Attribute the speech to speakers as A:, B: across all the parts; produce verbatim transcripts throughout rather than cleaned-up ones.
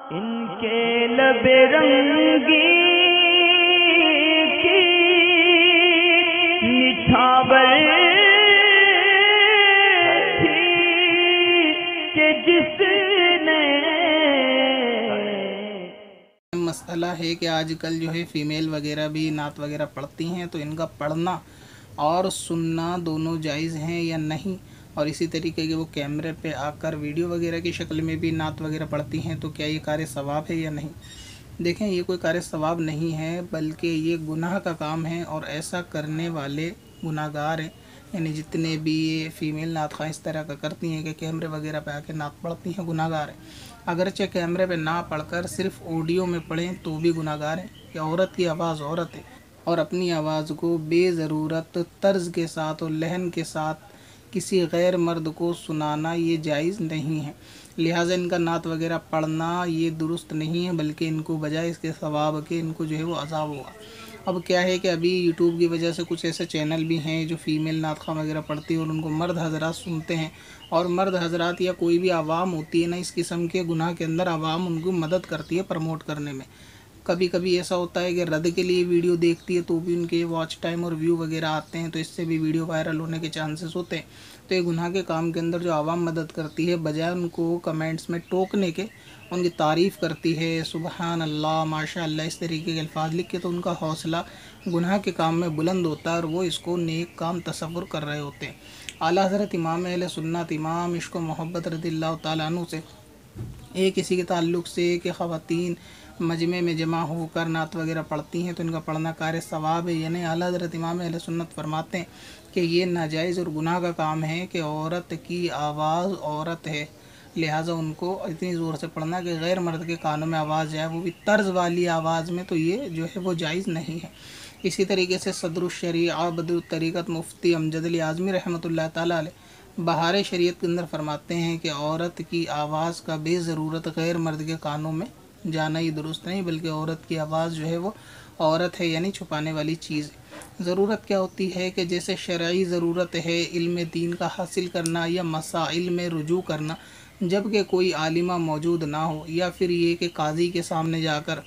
A: इनके लबे रंगी की निछावर थी कि जिसने।
B: मसला है कि आजकल जो है फ़ीमेल वगैरह भी नात वगैरह पढ़ती हैं, तो इनका पढ़ना और सुनना दोनों जायज़ हैं या नहीं। और इसी तरीके के वो कैमरे पे आकर वीडियो वगैरह की शक्ल में भी नात वगैरह पढ़ती हैं, तो क्या ये कार्य सवाब है या नहीं। देखें, ये कोई कार्य सवाब नहीं है, बल्कि ये गुनाह का काम है और ऐसा करने वाले गुनाहगार हैं। यानी जितने भी ये फ़ीमेल नात ख़ां इस तरह का करती हैं कि कैमरे वगैरह पे आके नात पढ़ती हैं, गुनाहगार हैं। अगरचे कैमरे पे ना पढ़कर सिर्फ ऑडियो में पढ़ें तो भी गुनाहगार हैं। कि औरत की आवाज़ औरत है और अपनी आवाज़ को बेज़रूरत तर्ज के साथ और लहन के साथ किसी गैर मर्द को सुनाना ये जायज़ नहीं है। लिहाजा इनका नात वगैरह पढ़ना ये दुरुस्त नहीं है, बल्कि इनको बजाय इसके सवाब के इनको जो है वो अज़ाब होगा। अब क्या है कि अभी यूट्यूब की वजह से कुछ ऐसे चैनल भी हैं जो फ़ीमेल नात ख़ां वगैरह पढ़ती है और उनको मर्द हज़रात सुनते हैं। और मर्द हज़रात या कोई भी आवाम होती है ना, इस किस्म के गुनाह के अंदर आवाम उनको मदद करती है प्रमोट करने में। कभी कभी ऐसा होता है कि रद्द के लिए वीडियो देखती है तो भी उनके वॉच टाइम और व्यू वगैरह आते हैं, तो इससे भी वीडियो वायरल होने के चांसेस होते हैं। तो ये गुनाह के काम के अंदर जो आवाम मदद करती है, बजाय उनको कमेंट्स में टोकने के उनकी तारीफ़ करती है, सुबहान अल्लाह, माशा अल्लाह, इस तरीके के अल्फाज लिख के, तो उनका हौसला गुनाह के काम में बुलंद होता है और वो इसको नेक काम तसव्वुर कर रहे होते हैं। आला हज़रत इमाम अहले सुन्नत इमाम इश्क़ व मोहब्बत रज़ियल्लाहु ताला अन्हु से एक इसी के ताल्लुक़ से कि ख़वातीन मजमे में जमा होकर नात वगैरह पढ़ती हैं तो इनका पढ़ना कार्य सवाब है। यानी आला हज़रत इमाम अहले सुन्नत फरमाते हैं कि ये नाजायज़ और गुनाह का काम है कि औरत की आवाज़ औरत है, लिहाजा उनको इतनी ज़ोर से पढ़ना कि गैर मर्द के कानों में आवाज़ जाए, वो भी तर्ज वाली आवाज़ में, तो ये जो है वो जायज़ नहीं है। इसी तरीके से सदरुश्शरीअह बदरुत तरीक़त मुफ्ती अमजद अली आज़मी रहमतुल्लाह ताला अलैह बहार शरीयत के अंदर फरमाते हैं कि औरत की आवाज़ का बेज़रूरत गैर मर्द के कानों में जाना ही दुरुस्त नहीं, बल्कि औरत की आवाज़ जो है वो औरत है, यानी छुपाने वाली चीज़ है। ज़रूरत क्या होती है कि जैसे शरई ज़रूरत है इल्म दीन का हासिल करना या मसाइल में रुजू करना, जबकि कोई आलिमा मौजूद ना हो, या फिर ये कि काजी के सामने जाकर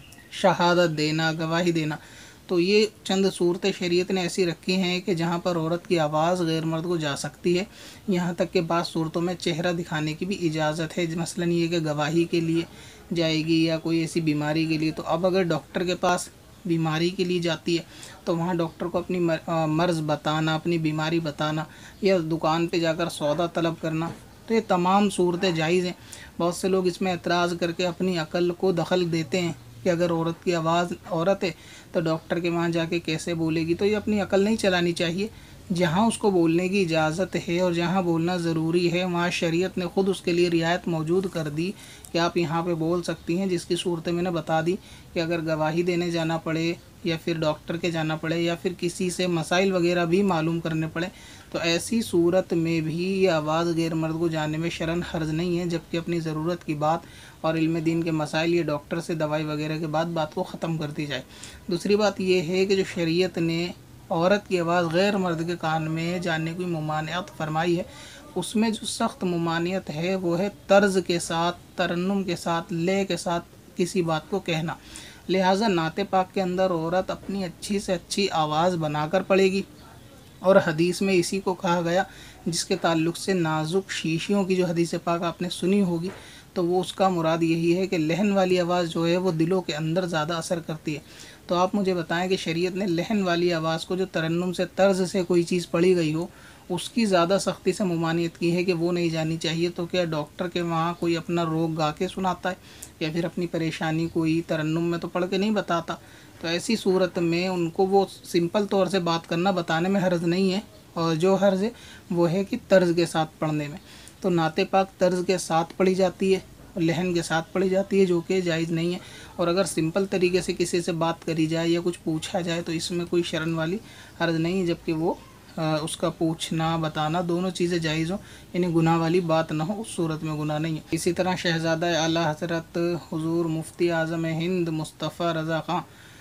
B: शहादत देना, गवाही देना, तो ये चंद सूरतें शरीयत ने ऐसी रखी हैं कि जहाँ पर औरत की आवाज़ गैर मर्द को जा सकती है। यहाँ तक कि बाज़ सूरतों में चेहरा दिखाने की भी इजाज़त है, मसलन ये कि गवाही के लिए जाएगी या कोई ऐसी बीमारी के लिए। तो अब अगर डॉक्टर के पास बीमारी के लिए जाती है तो वहाँ डॉक्टर को अपनी मर्ज़ बताना, अपनी बीमारी बताना, या दुकान पे जाकर सौदा तलब करना, तो ये तमाम सूरतें जायज़ हैं। बहुत से लोग इसमें एतराज़ करके अपनी अक़ल को दखल देते हैं कि अगर औरत की आवाज़ औरत है तो डॉक्टर के वहाँ जाके कैसे बोलेगी। तो ये अपनी अक़ल नहीं चलानी चाहिए। जहाँ उसको बोलने की इजाज़त है और जहाँ बोलना ज़रूरी है, वहाँ शरीयत ने ख़ुद उसके लिए रियायत मौजूद कर दी कि आप यहाँ पे बोल सकती हैं, जिसकी सूरतें मैंने बता दी कि अगर गवाही देने जाना पड़े या फिर डॉक्टर के जाना पड़े या फिर किसी से मसाइल वगैरह भी मालूम करने पड़े, तो ऐसी सूरत में भी ये आवाज़ गैर मर्द को जाने में शरन हर्ज नहीं है, जबकि अपनी ज़रूरत की बात और इल्म दीन के मसाइल ये डॉक्टर से दवाई वगैरह के बाद बात को ख़त्म कर दी जाए। दूसरी बात यह है कि जो शरीयत ने औरत की आवाज़ गैर मर्द के कान में जाने की मुमानियत फरमाई है, उसमें जो सख्त मुमानियत है वो है तर्ज के साथ, तरन्नुम के साथ, ले के साथ किसी बात को कहना। लिहाजा नाते पाक के अंदर औरत अपनी अच्छी से अच्छी आवाज़ बनाकर पढ़ेगी, और हदीस में इसी को कहा गया जिसके ताल्लुक़ से नाजुक शीशियों की जो हदीस पाक आपने सुनी होगी, तो वो उसका मुराद यही है कि लहन वाली आवाज़ जो है वो दिलों के अंदर ज़्यादा असर करती है। तो आप मुझे बताएं कि शरीयत ने लहन वाली आवाज़ को, जो तरन्नुम से, तर्ज से कोई चीज़ पढ़ी गई हो, उसकी ज़्यादा सख्ती से मुमानियत की है कि वो नहीं जानी चाहिए। तो क्या डॉक्टर के वहाँ कोई अपना रोग गा के सुनाता है या फिर अपनी परेशानी कोई तरन्नुम में तो पढ़ के नहीं बताता। तो ऐसी सूरत में उनको वो सिंपल तौर से बात करना बताने में हर्ज नहीं है, और जो हर्ज है वो है कि तर्ज के साथ पढ़ने में। तो नाते पाक तर्ज के साथ पढ़ी जाती है और लहन के साथ पढ़ी जाती है, जो कि जायज़ नहीं है। और अगर सिंपल तरीके से किसी से बात करी जाए या कुछ पूछा जाए तो इसमें कोई शर्म वाली हर्ज नहीं है, जबकि वो आ, उसका पूछना बताना दोनों चीज़ें जायज़ हो, यानी गुनाह वाली बात ना हो, उस सूरत में गुनाह नहीं है। इसी तरह शहज़ादा आला हज़रत हुज़ूर मुफ्ती आज़म हिंद मुस्तफ़ा रज़ा ख़ां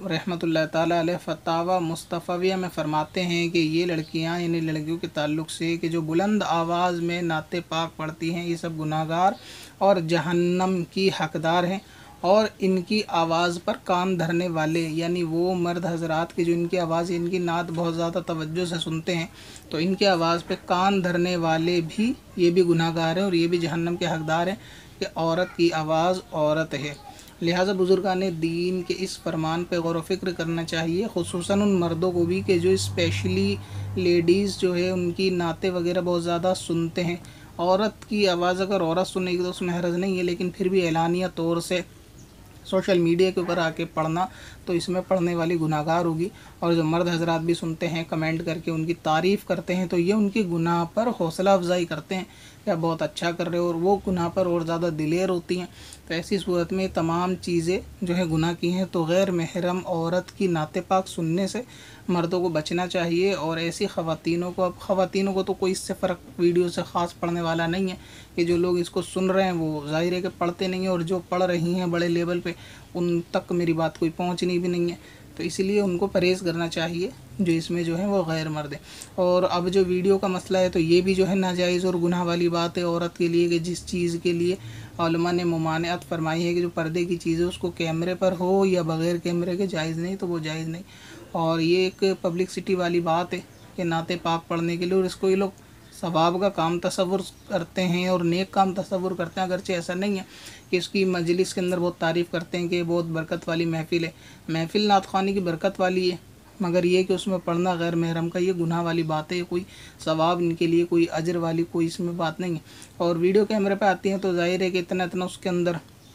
B: रहमतुल्लाह ताला अलैह फतावा मुस्तफ़विया में फ़रमाते हैं कि ये लड़कियां यानी लड़कियों के ताल्लुक़ से कि जो बुलंद आवाज़ में नाते पाक पढ़ती हैं ये सब गुनाहगार और जहन्नम की हकदार हैं। और इनकी आवाज़ पर कान धरने वाले यानी वो मर्द हजरात की जो इनकी आवाज़ इनकी नात बहुत ज़्यादा तवज्जो से सुनते हैं तो इनकी आवाज़ पे कान धरने वाले भी ये भी गुनाहगार हैं और ये भी जहन्नम के हकदार हैं कि औरत की आवाज़ औरत है। लिहाजा बुज़ुर्गान दीन के इस फरमान पे गौर व फिक्र करना चाहिए, खुसूसन उन मर्दों को भी कि जो स्पेशली लेडीज़ जो है उनकी नाते वगैरह बहुत ज़्यादा सुनते हैं। औरत की आवाज़ अगर औरत सुनेगी तो उसमें हर्ज नहीं है, लेकिन फिर भी एलानिया तौर से सोशल मीडिया के ऊपर आके पढ़ना तो इसमें पढ़ने वाली गुनाहगार होगी। और जो मर्द हजरात भी सुनते हैं कमेंट करके उनकी तारीफ़ करते हैं तो ये उनकी गुनाह पर हौसला अफजाई करते हैं या बहुत अच्छा कर रहे हो और वो गुनाह पर और ज़्यादा दिलेर होती हैं। तो ऐसी सूरत में तमाम चीज़ें जो है गुनाह की हैं तो गैर महरम औरत की नाते पाक सुनने से मर्दों को बचना चाहिए। और ऐसी ख़वातीनों को अब ख़वातीनों को तो कोई इससे फ़र्क वीडियो से ख़ास पढ़ने वाला नहीं है कि जो लोग इसको सुन रहे हैं वो ज़ाहिर है कि पढ़ते नहीं हैं और जो पढ़ रही हैं बड़े लेवल पे उन तक मेरी बात कोई पहुंचनी भी नहीं है। तो इसलिए उनको परहेज़ करना चाहिए जो इसमें जो है वो गैर मर्द है। और अब जो वीडियो का मसला है तो ये भी जो है नाजायज़ और गुनाह वाली बात है औरत के लिए कि जिस चीज़ के लिए उलमा ने मुमानियत फरमाई है कि जो पर्दे की चीज़ है उसको कैमरे पर हो या बग़ैर कैमरे के जायज़ नहीं तो वो जायज़ नहीं। और ये एक पब्लिकसिटी वाली बात है कि नाते पाक पढ़ने के लिए और इसको ये लोग सवाब का काम तसव्वुर करते हैं और नेक काम तसव्वुर करते हैं, अगरचे ऐसा नहीं है कि इसकी मजलिस के अंदर बहुत तारीफ़ करते हैं कि बहुत बरकत वाली महफ़िल है। महफ़िल नात ख़वानी की बरकत वाली है मगर ये कि उसमें पढ़ना गैर महरम का ये गुनाह वाली बात है, कोई सवाब इनके लिए कोई अजर वाली कोई इसमें बात नहीं है। और वीडियो कैमरे पे आती हैं तो ज़ाहिर है कि इतना इतना उसके अंदर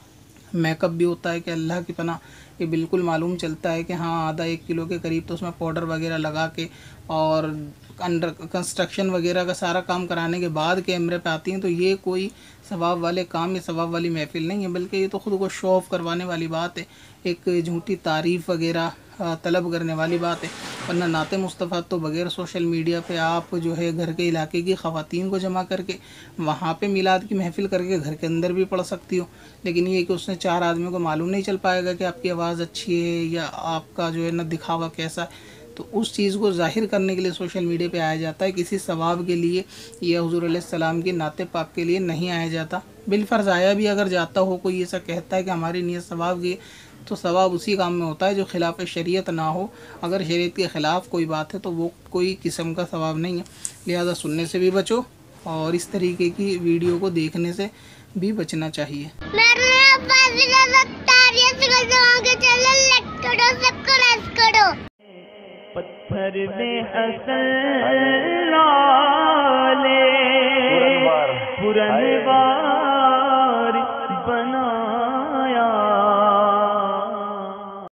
B: मेकअप भी होता है कि अल्लाह की पनाह ये बिल्कुल मालूम चलता है कि हाँ आधा एक किलो के करीब तो उसमें पाउडर वगैरह लगा के और अंडर कंस्ट्रक्शन वगैरह का सारा काम कराने के बाद कैमरे पे आती हैं। तो ये कोई सवाब वाले काम या सवाब वाली महफ़िल नहीं है बल्कि ये तो ख़ुद को शो ऑफ करवाने वाली बात है, एक झूठी तारीफ़ वगैरह तलब करने वाली बात है। वरना नाते मुस्तफ़ा तो बग़ैर सोशल मीडिया पे आप जो है घर के इलाके की ख़वातीन को जमा करके वहाँ पे मिलाद की महफ़िल करके घर के अंदर भी पढ़ सकती हो। लेकिन ये कि उसने चार आदमियों को मालूम नहीं चल पाएगा कि आपकी आवाज़ अच्छी है या आपका जो है ना दिखावा कैसा है। तो उस चीज़ को ज़ाहिर करने के लिए सोशल मीडिया पे आया जाता है, किसी सवाब के लिए या हुज़ूर अलैहिस्सलाम के नाते पाक के लिए नहीं आया जाता। बिलफ़र्ज़ आया भी अगर जाता हो कोई ऐसा कहता है कि हमारी नीयत सवाब की तो सवाब उसी काम में होता है जो खिलाफ़ शरीयत ना हो। अगर शरीयत के ख़िलाफ़ कोई बात है तो वो कोई किस्म का सवाब नहीं है। लिहाजा सुनने से भी बचो और इस तरीके की वीडियो को देखने से भी बचना चाहिए।
A: पत्थर में असल लाले पुरनवार